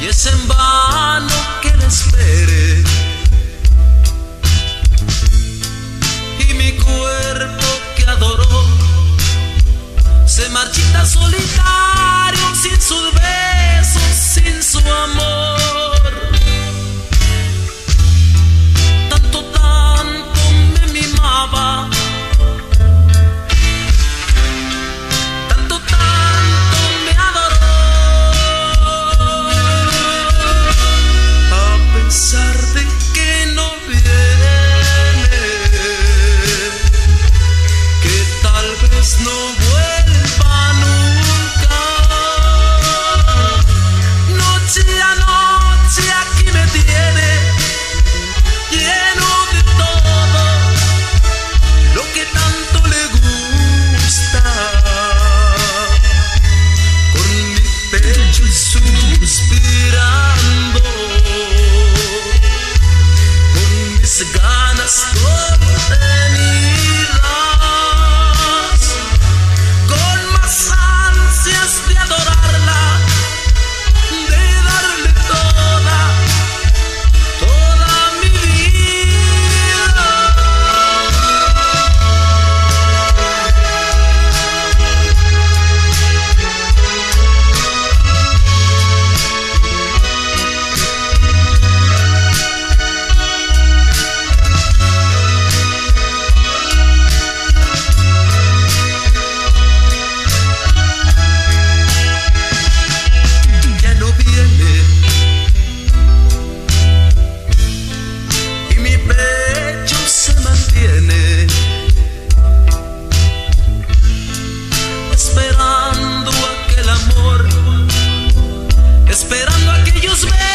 y es en vano que la espere. Y mi cuerpo que adoró se marchita solitario, sin sus besos, sin su amor. Tanto, tanto me mimaba, tanto, tanto me adoró. A pesar de que no viene, que tal vez no vuelva nunca, noche a noche aquí me tiene, lleno de todo lo que tanto le gusta, con mi pecho suspirando, con mis ganas contenidas, con más ansias de adorarla, de darle toda, toda mi vida. Ya no viene y mi pecho se mantiene esperando aquel amor, esperando aquellos besos